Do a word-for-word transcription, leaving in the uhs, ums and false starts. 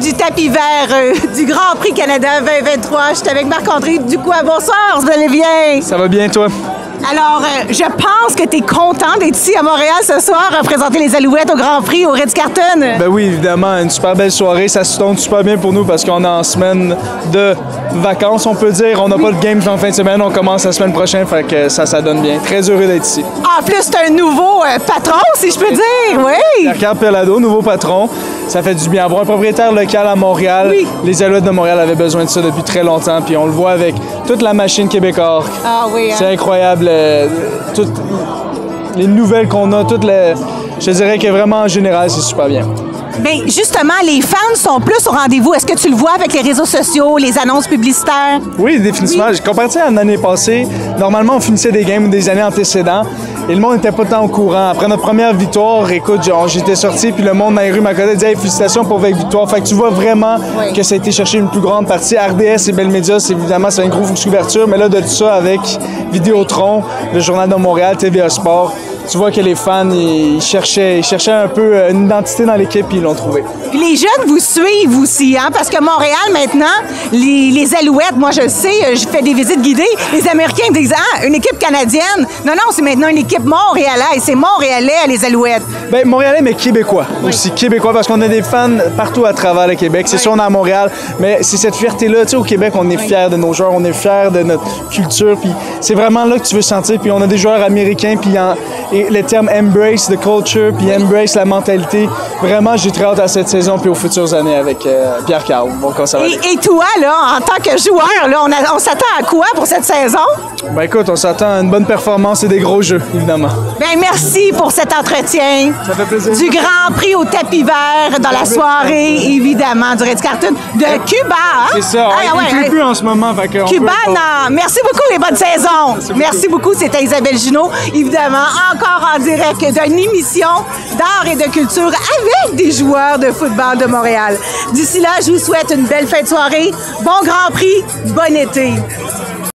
du tapis vert euh, du Grand Prix Canada vingt vingt-trois. Je suis avec Marc-André Ducois. Bonsoir, vous allez bien? Ça va bien, toi? Alors, euh, je pense que tu es content d'être ici à Montréal ce soir, représenter les Alouettes au Grand Prix, au Ritz-Carlton. Ben oui, évidemment, une super belle soirée. Ça se tourne super bien pour nous parce qu'on est en semaine de vacances, on peut dire. On n'a pas de game en fin de semaine, on commence la semaine prochaine, fait que ça, ça donne bien. Très heureux d'être ici. En plus, c'est un nouveau euh, patron, si je peux dire, oui! Pierre Perlado, nouveau patron. Ça fait du bien. Avoir un propriétaire local à Montréal, oui. Les Alouettes de Montréal avaient besoin de ça depuis très longtemps, puis on le voit avec toute la machine québécoise. Ah oui, hein? C'est incroyable. Euh, toutes les nouvelles qu'on a, toutes les... Je dirais que vraiment, en général, c'est super bien. Bien, justement, les fans sont plus au rendez-vous. Est-ce que tu le vois avec les réseaux sociaux, les annonces publicitaires? Oui, définitivement. Oui. Comparé à l'année passée, normalement, on finissait des games des années antécédentes et le monde n'était pas tant au courant. Après notre première victoire, écoute, j'étais sorti puis le monde dans les rues m'a dit hey, félicitations pour votre victoire. Fait que tu vois vraiment oui. que ça a été chercher une plus grande partie. R D S et Bell Media, c'est évidemment, c'est une grosse couverture, mais là, de tout ça avec Vidéotron, le Journal de Montréal, T V A Sport, tu vois que les fans, ils cherchaient, ils cherchaient un peu une identité dans l'équipe et ils l'ont trouvé. Puis les jeunes vous suivent aussi, hein? Parce que Montréal, maintenant, les, les Alouettes, moi je le sais, je fais des visites guidées, les Américains disent ah, une équipe canadienne. Non, non, c'est maintenant une équipe montréalaise. C'est montréalais, les Alouettes. Bien, montréalais, mais québécois oui. aussi. Québécois, parce qu'on a des fans partout à travers le Québec. C'est oui. sûr, on est à Montréal, mais c'est cette fierté-là. Tu sais, au Québec, on est oui. fiers de nos joueurs, on est fiers de notre culture. Puis c'est vraiment là que tu veux sentir. Puis on a des joueurs américains, puis en, et le terme embrace the culture, puis embrace la mentalité. Vraiment, j'ai très hâte à cette saison puis aux futures années avec euh, Pierre-Carl. Bon, et, et toi, là, en tant que joueur, là, on, a, on s'attend à quoi pour cette saison? Ben écoute, on s'attend à une bonne performance et des gros jeux, évidemment. Ben merci pour cet entretien. Ça fait plaisir. Du Grand Prix au tapis vert dans la soirée, évidemment, du Ritz-Carlton, de Cuba. Hein? C'est ça, ah, ah, ouais, il ne pleut plus en ce moment. Cubana, merci beaucoup et bonne saison. Merci beaucoup. Merci beaucoup, c'était Isabelle Junot, évidemment, encore en direct d'une émission d'art et de culture avec des joueurs de football de Montréal. D'ici là, je vous souhaite une belle fin de soirée, bon Grand Prix, bon été.